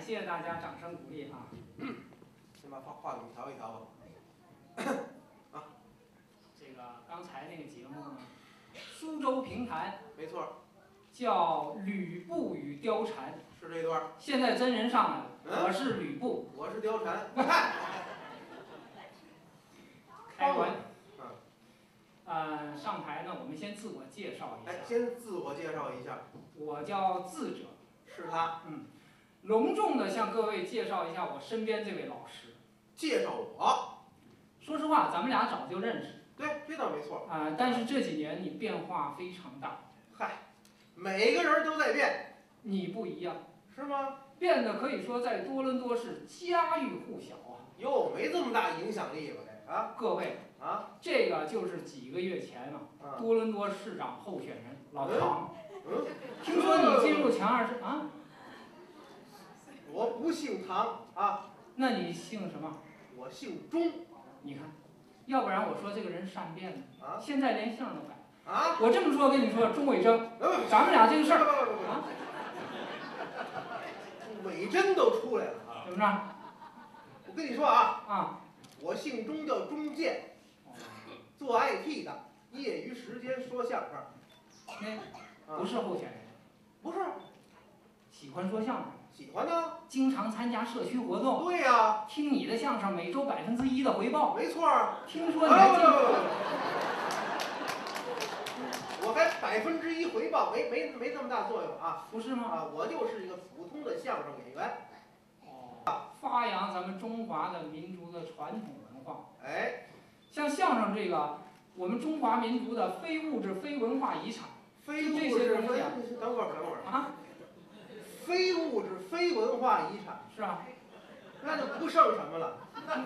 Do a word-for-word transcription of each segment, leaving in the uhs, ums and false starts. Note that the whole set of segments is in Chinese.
谢大家掌声鼓励啊！ 先把话话筒调一调吧。啊， 这个刚才那个节目呢，苏州评弹， 没错， 叫吕布与貂蝉， 是这段。 现在真人上来了， 嗯、 我是吕布， 我是貂蝉。你看， 开玩。 嗯。 呃，上台呢，我们先自我介绍一下。 哎，先自我介绍一下。 我叫智者。 是他。 嗯。隆重的向各位介绍一下我身边这位老师。 介绍我。 说实话，咱们俩早就认识。 对，这倒没错。 啊、呃，但是这几年你变化非常大。 嗨，每个人都在变。 你不一样。 是吗？ 变得可以说在多伦多是家喻户晓啊。 哟，没这么大影响力吧？这啊。 各位啊， 这个就是几个月前啊， 嗯、 多伦多市长候选人老唐。 嗯。 听说你进入前二十啊？ 我不姓唐啊。 那你姓什么？ 我姓钟。 你看，要不然我说这个人善变呢。 啊。 现在连姓都改。 啊。 我这么说跟你说，钟伟征，咱们俩这个事儿啊， 伪真都出来了啊。 怎么着？ 我跟你说啊。 啊。 我姓钟，叫钟健，做 I T 的，业余时间说相声。 那不是候选人。 不是。 喜欢说相声。 喜欢呢。 经常参加社区活动。 对呀、啊。 听你的相声，每周百分之一的回报。 没错。 听说你还进。 我还百分之一回报，没没没这么大作用啊。 不是吗？ 啊，我就是一个普通的相声演员。 哦。发扬咱们中华的民族的传统文化。 哎。 像相声这个，我们中华民族的非物质非文化遗产。 非物质非， 啊、 等会儿等会儿啊。 非物质非文化遗产。 是啊。 那就不剩什么了。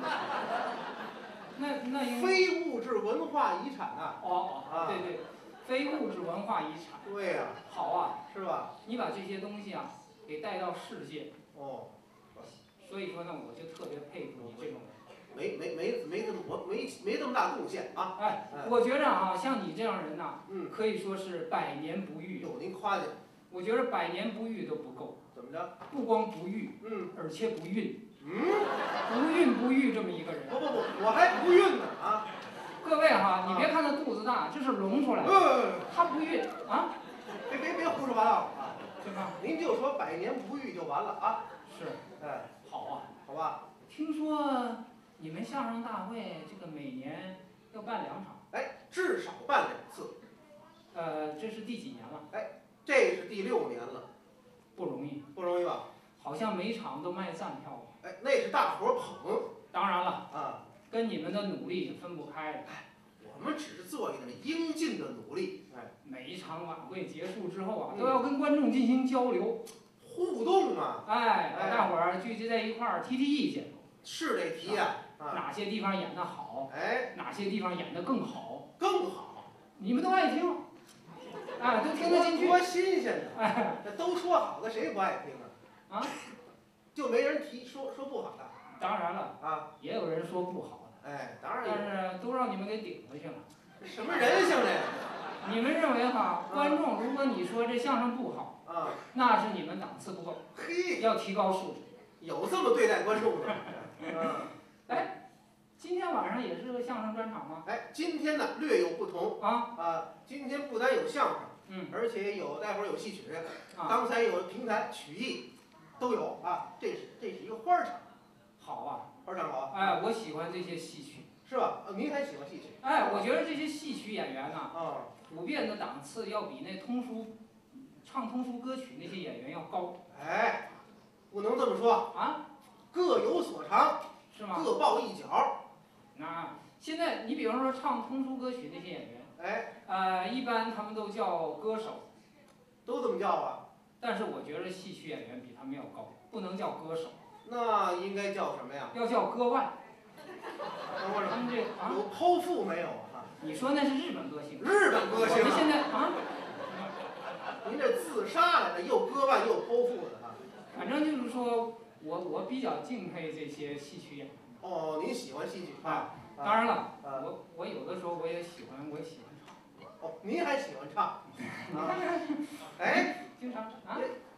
那那应非物质文化遗产啊。 哦哦，对对，非物质文化遗产。 对呀、啊。 好啊。 是吧？ 你把这些东西啊，给带到世界。 哦。 所以说呢，我就特别佩服你这种人。 没没没没这么我没没这么大贡献啊！ 哎，哎我觉着啊，像你这样人呐、啊， 嗯， 可以说是百年不遇。 有您夸奖。 我觉得百年不遇都不够。 怎么着？ 不光不遇， 嗯， 而且不孕。 嗯， 不孕不育这么一个人。 不不不，我还不孕呢啊！ 各位哈，你别看他肚子大，这是隆出来的。 嗯， 他不孕啊！ 别别别胡说八道啊！ 对吧？ 您就说百年不遇就完了啊！ 是， 哎， 好啊， 好吧。 听说你们相声大会这个每年要办两场。 哎，至少办两次。 呃，这是第几年了？ 哎，这是第六年了。 不容易。 不容易吧？ 好像每场都卖站票。 哎，那是大伙捧。 当然了啊， 跟你们的努力也分不开的。 哎，我们只是做一点应尽的努力。哎， 每一场晚会结束之后啊，嗯、都要跟观众进行交流、 互动嘛。 哎，把大伙儿聚集在一块儿提提意见。 是得提呀、啊。啊， 哪些地方演得好？哎，哪些地方演得更好？ 更好。 你们都爱听。哎，都听得进去。 多新鲜的！ 哎， 这都说好的，谁不爱听啊？啊， 就没人提说说不好的。 当然了啊， 也有人说不好的。 哎，当然。 但是都让你们给顶回去了。 什么人性这？ 你们认为哈，观众，如果你说这相声不好， 啊， 那是你们档次不够。 嘿， 要提高素质。 有这么对待观众的？嗯。 哎，今天晚上也是个相声专场吗？ 哎，今天呢略有不同啊啊，今天不单有相声。 嗯， 而且有待会儿有戏曲， 啊、 刚才有评弹、曲艺，都有啊。这是这是一个花场， 好啊， 花场好。 哎，我喜欢这些戏曲， 是吧？呃，您还喜欢戏曲？ 哎，我觉得这些戏曲演员呢， 啊， 普遍的档次要比那通俗、唱通俗歌曲那些演员要高。 哎，不能这么说啊， 各有所长， 是吗？ 各抱一角。 那现在你比方说唱通俗歌曲那些演员。 哎， 呃，一般他们都叫歌手， 都这么叫啊？ 但是我觉得戏曲演员比他们要高，不能叫歌手。 那应该叫什么呀？ 要叫歌腕。 等会儿， 他们这啊， 有剖腹没有啊？ 你说那是日本歌星。 日本歌星。 我们现在啊， 您这自杀来的，又割腕又剖腹的啊？ 反正就是说我我比较敬佩这些戏曲演员。 哦，您喜欢戏曲啊？当然了， 啊、 我我有的时候我也喜欢，我也喜欢唱。 哦，您还喜欢唱？啊、哎， 经常啊？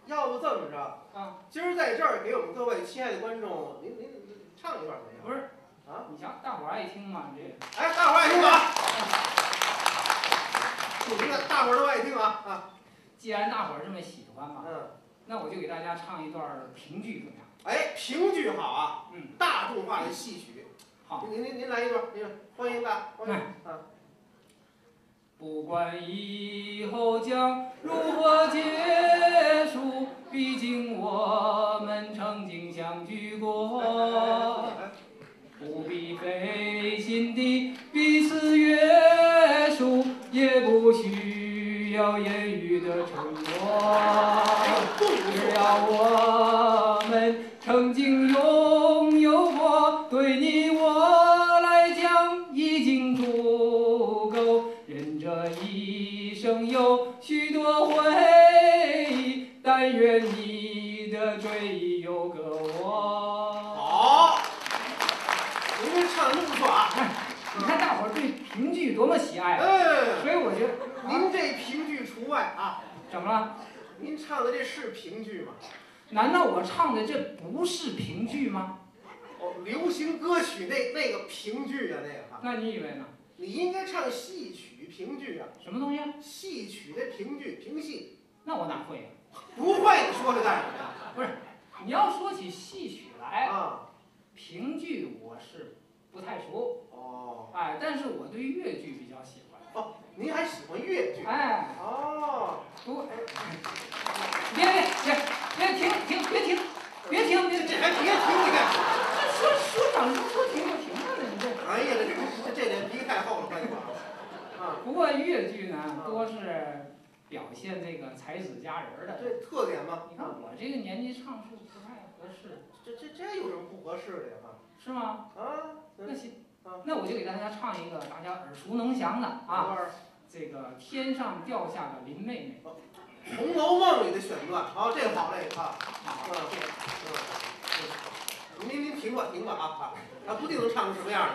要不这么着， 啊， 今儿在这儿给我们各位亲爱的观众，您您您唱一段怎么样？ 不是啊， 你瞧，大伙儿爱听嘛，这个。 哎，大伙儿爱听啊！您看，大伙儿都爱听啊啊！ 既然大伙儿这么喜欢嘛， 嗯， 那我就给大家唱一段评剧怎么样？ 哎，评剧好啊， 嗯， 大众化的戏曲。 好， 您您您来一段，您欢迎大欢迎啊！ 不管以后将如何结束，毕竟我们曾经相聚过，不必费心地彼此约束，也不需要言语的承诺，只要我们曾经拥有过，对你我来讲已经足够。人这一生有许多回忆，但愿你的追忆有个我。 好，您这唱的真不错啊！ 你看大伙儿对评剧多么喜爱， 哎， 所以我觉得您这评剧除外啊。 怎么了？ 您唱的这是评剧吗？ 难道我唱的这不是评剧吗？ 哦，流行歌曲那那个评剧啊，那个哈。 那你以为呢？ 你应该唱戏曲评剧啊。 什么东西啊？ 戏曲的评剧评戏。 那我哪会呀、 不会，你说它干什么呀？ 不是，你要说起戏曲来， 啊。 评剧我是不太熟， 哦。 哎，但是我对越剧比较喜欢。 哦，您还喜欢越剧？ 哎， 哦。 不过，别别别别停停别停别停别这还别听你干什么？ 这说说长说说停就停了呢，你这。 哎呀，这这这脸皮太厚了，快点吧。啊。 不过越剧呢，多是表现这个才子佳人的。 这特点吗？ 你看我这个年纪唱述不太合适， 这这这有什么不合适的呀？ 是吗？ 啊。 那行， 啊。 那我就给大家唱一个大家耳熟能详的啊，这个天上掉下个林妹妹。 《红楼梦》里的选段，好，这个好，这个啊，嗯嗯，您您停吧，停吧啊啊，啊，不定能唱成什么样的。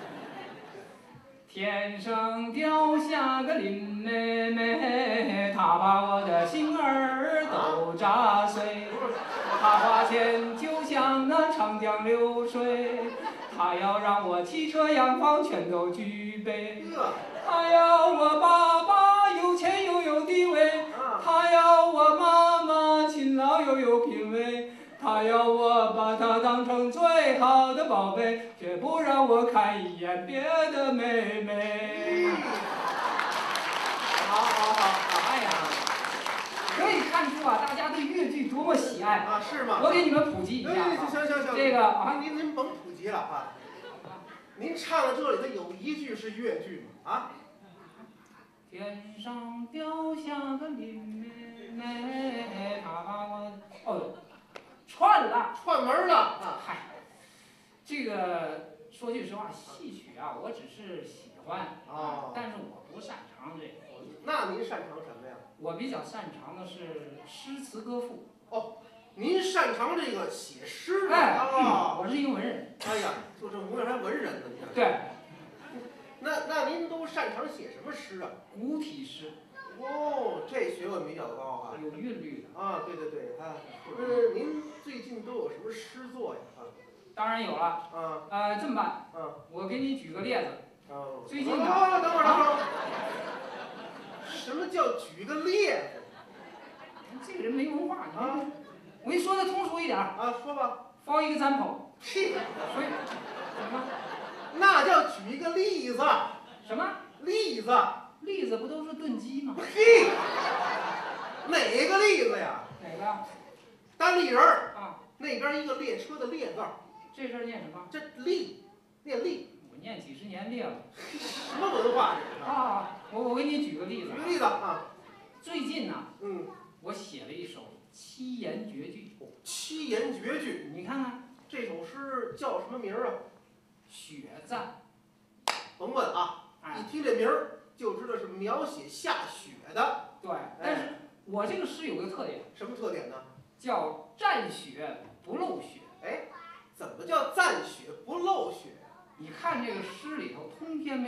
天上掉下个林妹妹，她把我的心儿都扎碎。她花钱就像那长江流水，她要让我汽车洋房全都具备。她要我爸爸有钱又有地位。 他要我妈妈勤劳又有品味，他要我把她当成最好的宝贝，却不让我看一眼别的妹妹。好好好，哎呀，可以看出啊，大家对越剧多么喜爱啊，是吗？ 我给你们普及一下啊， 行行行， 这个啊， 您您甭普及了啊，您唱的这里头有一句是越剧吗？啊？ 天上掉下个林妹妹，她把我哦串了， 串门了啊！ 嗨，这个说句实话，戏曲啊，我只是喜欢啊，但是我不擅长这个。 那您擅长什么呀？ 我比较擅长的是诗词歌赋。 哦，您擅长这个写诗哎， 啊！ 我是一个文人。 哎呀，就这模样还文人呢，你看。 对。 那那您都擅长写什么诗啊？ 古体诗。 哦，这学问比较高啊。 有韵律的。 啊，对对对，啊，呃，您最近都有什么诗作呀？啊， 当然有了。 啊。 呃，这么办。 嗯。 我给你举个例子。 哦。 最近呢。 啊，等会儿等会儿。什么叫举个例子？ 这个人没文化，你啊。 我给你说的通俗一点。 啊，说吧。 For example。 屁。 所以。什么？ 那叫举一个例子。 什么例子？ 例子不都是炖鸡吗？ 嘿，哪个例子呀？ 哪个？ 单立人儿啊， 那边一个列车的列字儿。 这字念什么？ 这例，念例。 我念几十年列了。 什么文化这是？ 啊，我我给你举个例子。 举个例子啊。 最近呢， 嗯， 我写了一首七言绝句。 七言绝句， 你看看这首诗叫什么名儿啊？ 雪赞， 甭问啊，一听这名儿就知道是描写下雪的。 对，但是我这个诗有个特点， 什么特点呢？ 叫蘸雪不漏雪。 哎，怎么叫蘸雪不漏雪？ 你看这个诗里头通篇没。